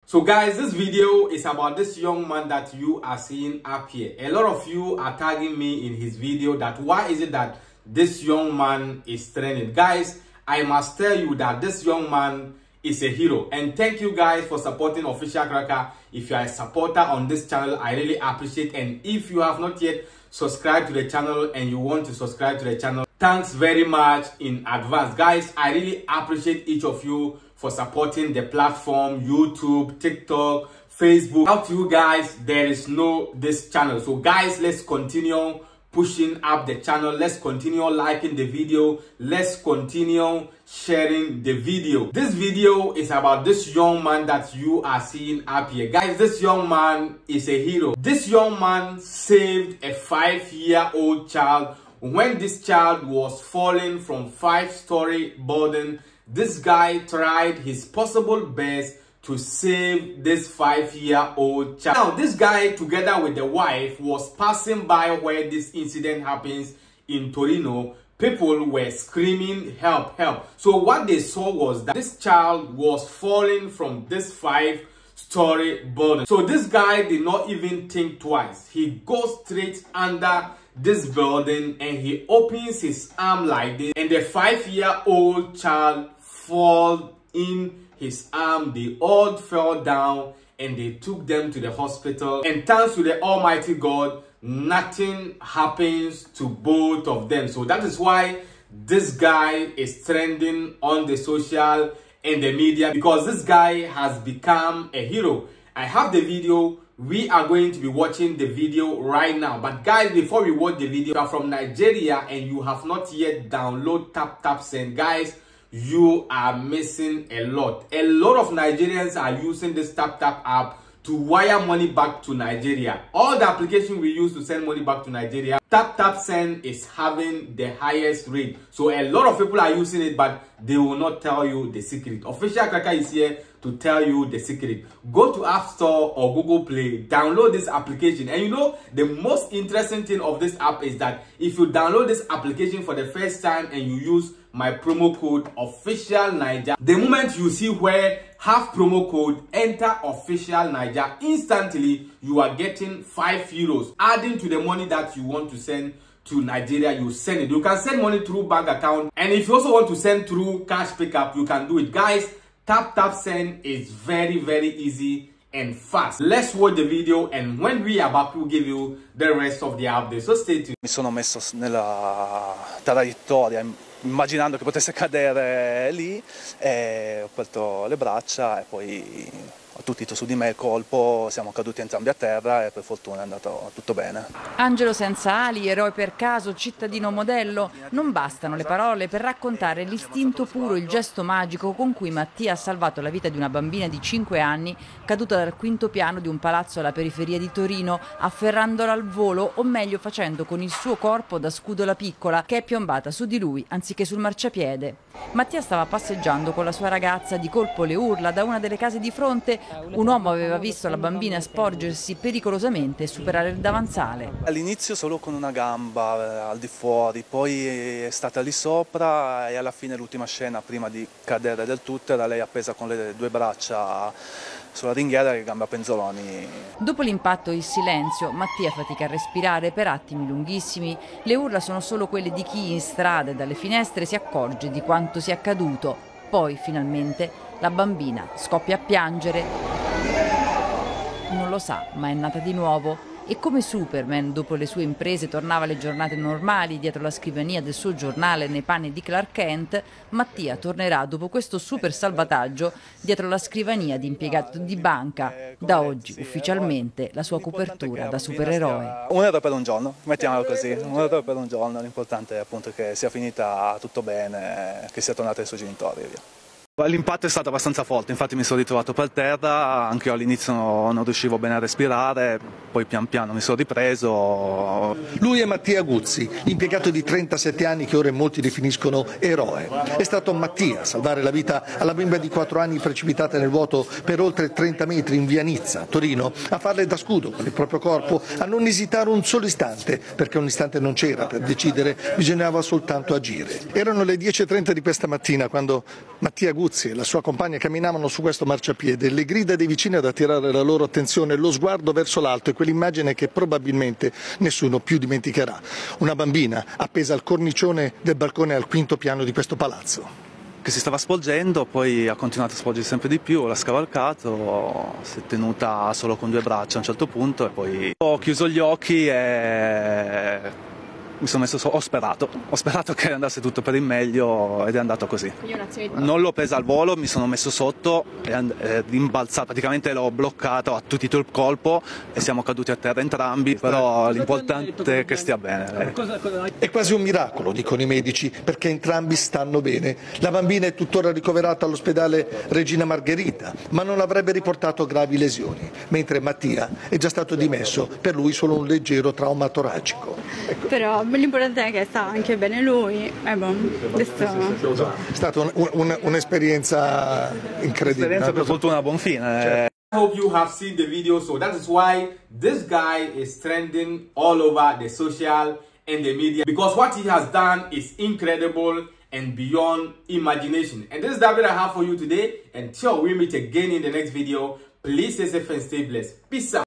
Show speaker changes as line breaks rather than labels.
So guys, this video is about this young man that you are seeing up here. A lot of you are tagging me in his video that why is it that this young man is trending. Guys, I must tell you that this young man is a hero, and thank you guys for supporting Official Cracker. If you are a supporter on this channel, I really appreciate, and if you have not yet subscribed to the channel and you want to subscribe to the channel, thanks very much in advance. Guys, I really appreciate each of you for supporting the platform, YouTube, TikTok, Facebook. Without you guys, there is no this channel. So guys, let's continue pushing up the channel. Let's continue liking the video. Let's continue sharing the video. This video is about this young man that you are seeing up here. Guys, this young man is a hero. This young man saved a 5-year-old child. When this child was falling from 5-story building, this guy tried his possible best to save this 5-year-old child. Now, this guy, together with the wife, was passing by where this incident happens in Torino. People were screaming, help, help. So what they saw was that this child was falling from this 5-story building. So this guy did not even think twice. He goes straight under this building and he opens his arm like this, and the 5-year-old child falls in his arm. They all fell down and they took them to the hospital, and thanks to the Almighty God, nothing happens to both of them. So that is why this guy is trending on the social and the media, because this guy has become a hero. I have the video. We are going to be watching the video right now. But guys, before we watch the video, if you are from Nigeria and you have not yet downloaded TapTapSend, guys, you are missing a lot. A lot of Nigerians are using this TapTap app to wire money back to Nigeria. All the applications we use to send money back to Nigeria, TapTapSend is having the highest rate. So a lot of people are using it, but they will not tell you the secret. Official Cracker is here to tell you the secret. Go to App Store or Google Play, download this application. And you know, the most interesting thing of this app is that if you download this application for the first time and you use my promo code OFFICIALNIGER, the moment you see where have promo code enter OFFICIALNIGER, instantly you are getting €5 adding to the money that you want to send to Nigeria. You send it. You can send money through bank account, and if you also want to send through cash pickup, you can do it. Guys, TapTapSend is very easy and fast. Let's watch the video, and when we are back, we'll give you the rest of the update. So stay tuned.
Mi sono messo nella traiettoria immaginando che potesse cadere lì, e ho aperto le braccia e poi ho tutito su di me il colpo, siamo caduti entrambi a terra e per fortuna è andato tutto bene.
Angelo senza ali, eroe per caso, cittadino modello, non bastano le parole per raccontare l'istinto puro, il gesto magico con cui Mattia ha salvato la vita di una bambina di 5 anni caduta dal quinto piano di un palazzo alla periferia di Torino, afferrandola al volo, o meglio facendo con il suo corpo da scudo la piccola che è piombata su di lui anziché sul marciapiede. Mattia stava passeggiando con la sua ragazza, di colpo le urla da una delle case di fronte. Un uomo aveva visto la bambina sporgersi pericolosamente e superare il davanzale.
All'inizio solo con una gamba al di fuori, poi è stata lì sopra e alla fine l'ultima scena prima di cadere del tutto era lei appesa con le 2 braccia sulla ringhiera e le gambe a penzoloni.
Dopo l'impatto e il silenzio, Mattia fatica a respirare per attimi lunghissimi. Le urla sono solo quelle di chi in strada e dalle finestre si accorge di quanto sia accaduto. Poi, finalmente, la bambina scoppia a piangere. Non lo sa, ma è nata di nuovo. E come Superman, dopo le sue imprese, tornava alle giornate normali dietro la scrivania del suo giornale nei panni di Clark Kent, Mattia tornerà dopo questo super salvataggio dietro la scrivania di impiegato di banca. Da oggi, ufficialmente, la sua copertura da supereroe.
€1 per un giorno, mettiamolo così, €1 per un giorno. L'importante è appunto che sia finita tutto bene, che sia tornata ai suoi genitori e via. L'impatto è stato abbastanza forte, infatti mi sono ritrovato per terra, anche io all'inizio non riuscivo bene a respirare, poi pian piano mi sono ripreso.
Lui è Mattia Guzzi, impiegato di 37 anni che ora molti definiscono eroe. È stato Mattia a salvare la vita alla bimba di 4 anni precipitata nel vuoto per oltre 30 metri in via Nizza, Torino, a farle da scudo con il proprio corpo, a non esitare un solo istante, perché un istante non c'era per decidere, bisognava soltanto agire. Erano le 10:30 di questa mattina quando Mattia Guzzi Peruzzi e la sua compagna camminavano su questo marciapiede, le grida dei vicini ad attirare la loro attenzione, lo sguardo verso l'alto e quell'immagine che probabilmente nessuno più dimenticherà. Una bambina appesa al cornicione del balcone al quinto piano di questo palazzo.
Che si stava spolgendo, poi ha continuato a spolgere sempre di più, l'ha scavalcato, si è tenuta solo con 2 braccia a un certo punto e poi ho chiuso gli occhi e mi sono messo ho sperato che andasse tutto per il meglio ed è andato così. Non l'ho presa al volo, mi sono messo sotto e rimbalzato, praticamente l'ho bloccato, ha tutito il colpo e siamo caduti a terra entrambi, però l'importante è che stia bene.
È quasi un miracolo, dicono i medici, perché entrambi stanno bene. La bambina è tuttora ricoverata all'ospedale Regina Margherita, ma non avrebbe riportato gravi lesioni, mentre Mattia è già stato dimesso, per lui solo un leggero trauma toracico.
Ecco. Però l'importante è che sta anche bene lui. Adesso...
È stata un'esperienza incredibile.
Un'esperienza per fortuna a buon fine.
I hope you have seen the video, so that is why this guy is trending all over the social and the media, because what he has done is incredible and beyond imagination. And this is the update I have for you today. Until we meet again in the next video, please stay safe and stay blessed. Peace out.